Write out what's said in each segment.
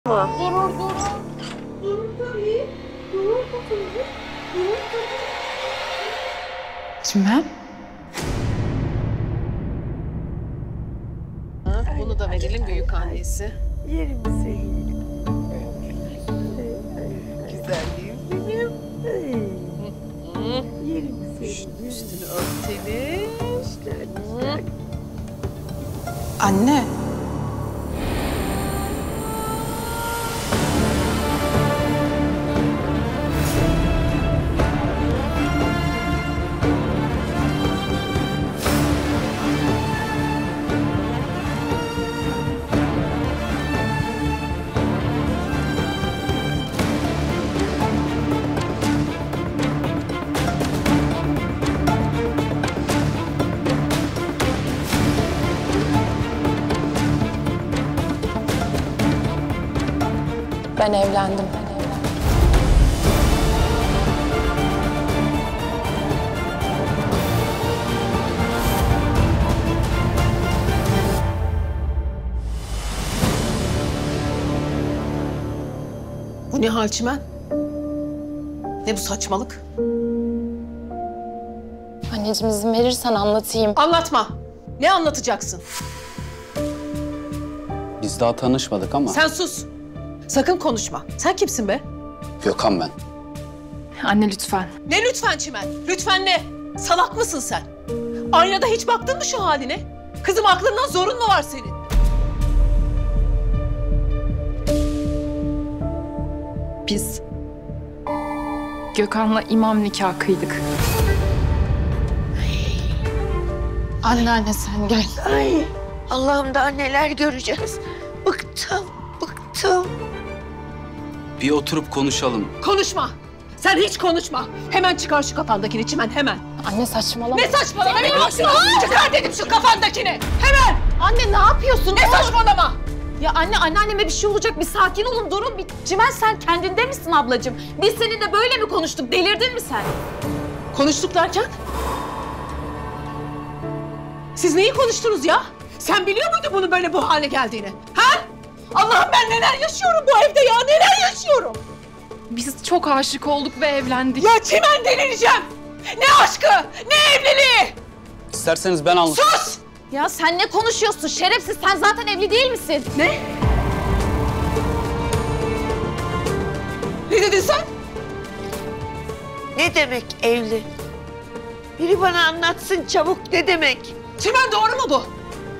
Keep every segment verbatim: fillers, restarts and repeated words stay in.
Durur, durur. Durur tabii. Durur tabii. Durur tabii. Çimen? Bunu da verelim büyük annesi. Yerim seni. Güzelliğim benim. Yerim seni. Üstünü örtelim. Anne. Ben evlendim. Bu ne hal Çimen? Ne bu saçmalık? Anneciğim izin verirsen anlatayım. Anlatma. Ne anlatacaksın? Biz daha tanışmadık ama... Sen sus. Sakın konuşma. Sen kimsin be? Gökhan ben. Anne lütfen. Ne lütfen Çimen? Lütfen ne? Salak mısın sen? Aynada hiç baktın mı şu haline? Kızım aklından zorun mu var senin? Biz Gökhan'la imam nikahı kıydık. Anne anne sen gel. Ay Allah'ım daha neler göreceğiz. Bıktım, bıktım. Bir oturup konuşalım. Konuşma. Sen hiç konuşma. Hemen çıkar şu kafandakini Çimen hemen. Anne saçmalama. Ne saçmalama? Ne saçmalama? Çıkar dedim şu kafandakini. Hemen. Anne ne yapıyorsun? Ne saçmalama? Ya anne anneanneme bir şey olacak. Bir sakin olun durun. Bir... Cimen sen kendinde misin ablacığım? Biz seninle böyle mi konuştuk? Delirdin mi sen? Konuştuk derken? Siz neyi konuştunuz ya? Sen biliyor muydun bunun böyle bu hale geldiğini? Ha? Allah'ım ben neler yaşıyorum bu evde ya, neler yaşıyorum? Biz çok aşık olduk ve evlendik. Ya Çimen delireceğim. Ne aşkı, ne evliliği. İsterseniz ben anlatayım. Sus! Ya sen ne konuşuyorsun? Şerefsiz sen zaten evli değil misin? Ne? Ne dedin sen? Ne demek evli? Biri bana anlatsın çabuk ne demek? Çimen doğru mu bu?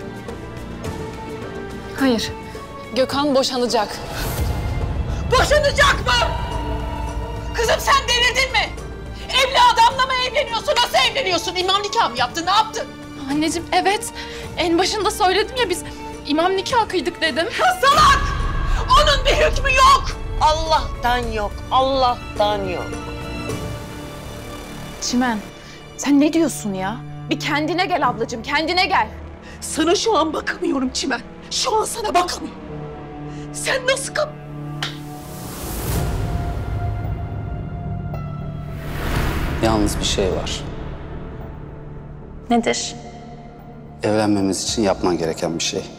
Hayır. Gökhan boşanacak. Boşanacak mı? Kızım sen delirdin mi? Evli adamla mı evleniyorsun? Nasıl evleniyorsun? İmam nikahı mı yaptın? Ne yaptın? Anneciğim evet. En başında söyledim ya biz imam nikahı kıydık dedim. Ya salak! Onun bir hükmü yok. Allah'tan yok, Allah'tan yok. Çimen sen ne diyorsun ya? Bir kendine gel ablacığım kendine gel. Sana şu an bakamıyorum Çimen. Şu an sana bakamıyorum. Sen nasıl kap... Yalnız bir şey var. Nedir? Evlenmemiz için yapman gereken bir şey.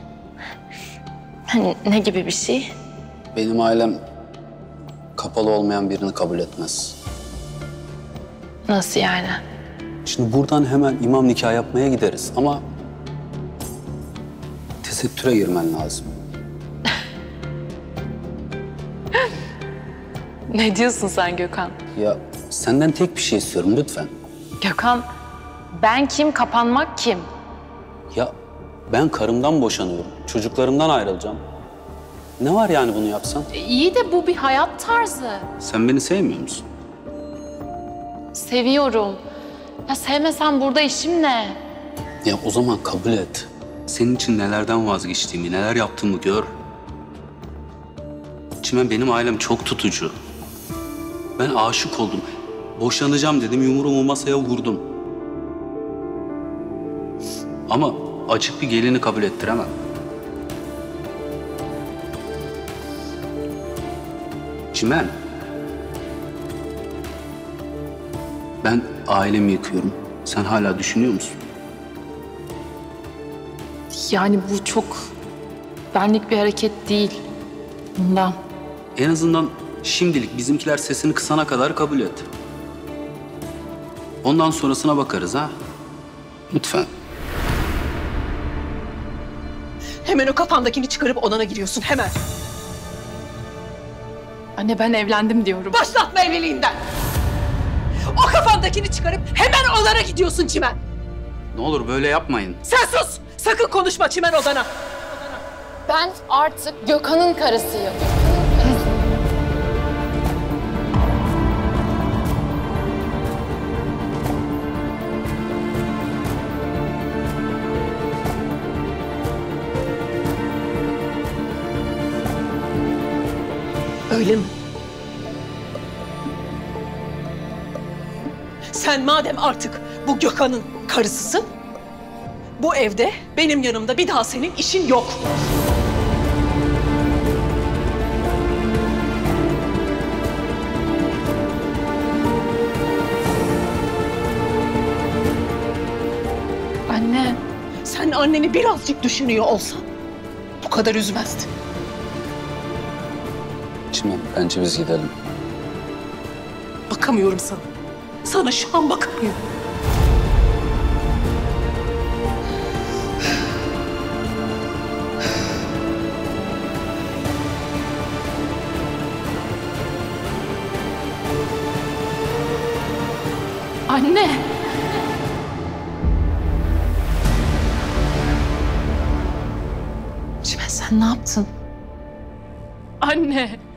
Hani ne gibi bir şey? Benim ailem kapalı olmayan birini kabul etmez. Nasıl yani? Şimdi buradan hemen imam nikahı yapmaya gideriz ama... tesettüre girmen lazım. Ne diyorsun sen Gökhan? Ya senden tek bir şey istiyorum lütfen. Gökhan ben kim kapanmak kim? Ya ben karımdan boşanıyorum. Çocuklarımdan ayrılacağım. Ne var yani bunu yapsan? E, iyi de bu bir hayat tarzı. Sen beni sevmiyor musun? Seviyorum. Ya sevmesen burada işim ne? Ya o zaman kabul et. Senin için nelerden vazgeçtiğimi, neler yaptığımı gör. Çimen benim ailem çok tutucu. Ben aşık oldum. Boşanacağım dedim, yumruğumu masaya vurdum. Ama açık bir gelini kabul ettiremem. Çimen. Ben ailemi yıkıyorum. Sen hala düşünüyor musun? Yani bu çok benlik bir hareket değil. Bundan. En azından şimdilik bizimkiler sesini kısana kadar kabul et. Ondan sonrasına bakarız ha. Lütfen. Hemen o kafandakini çıkarıp odana giriyorsun hemen. Anne ben evlendim diyorum. Başlatma evliliğinden. O kafandakini çıkarıp hemen odana gidiyorsun Çimen. Ne olur böyle yapmayın. Sen sus. Sakın konuşma Çimen odana. Ben artık Gökhan'ın karısıyım. Öyle mi? Sen madem artık bu Gökhan'ın karısısın, bu evde benim yanımda bir daha senin işin yok. Anne. Sen anneni birazcık düşünüyor olsan bu kadar üzmezdin. Çimen, bence biz gidelim. Bakamıyorum sana. Sana şu an bakamıyorum. Anne. Çimen sen ne yaptın? Anne.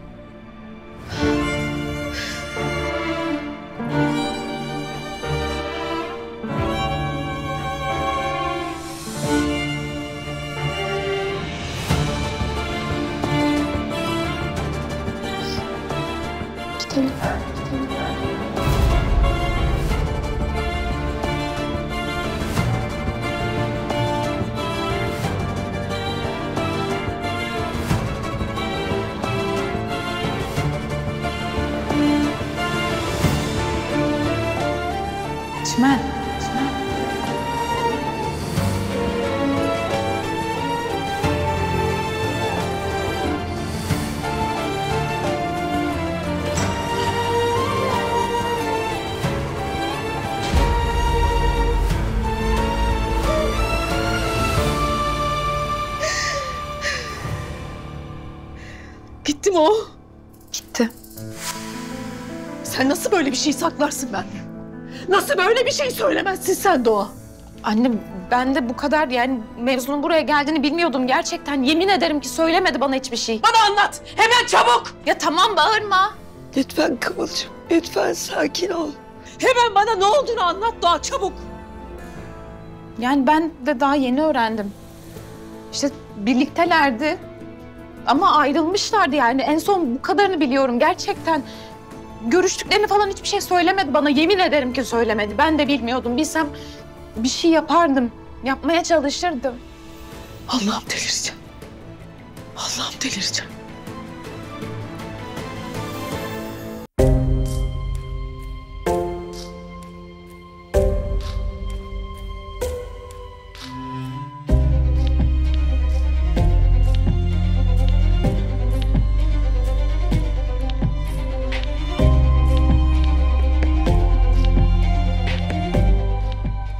Gidelim. Çimen. Çimen. Gitti mi o? Gitti. Sen nasıl böyle bir şey saklarsın benden? Nasıl böyle bir şey söylemezsin sen Doğa? Anne ben de bu kadar yani mevzunun buraya geldiğini bilmiyordum gerçekten. Yemin ederim ki söylemedi bana hiçbir şey. Bana anlat. Hemen çabuk. Ya tamam bağırma. Lütfen Kıvılcım, lütfen sakin ol. Hemen bana ne olduğunu anlat Doğa çabuk. Yani ben de daha yeni öğrendim. İşte birliktelerdi ama ayrılmışlardı yani. En son bu kadarını biliyorum gerçekten. Görüştüklerini falan hiçbir şey söylemedi bana. Yemin ederim ki söylemedi. Ben de bilmiyordum. Bilsem bir şey yapardım. Yapmaya çalışırdım. Allah'ım delireceğim. Allah'ım delireceğim.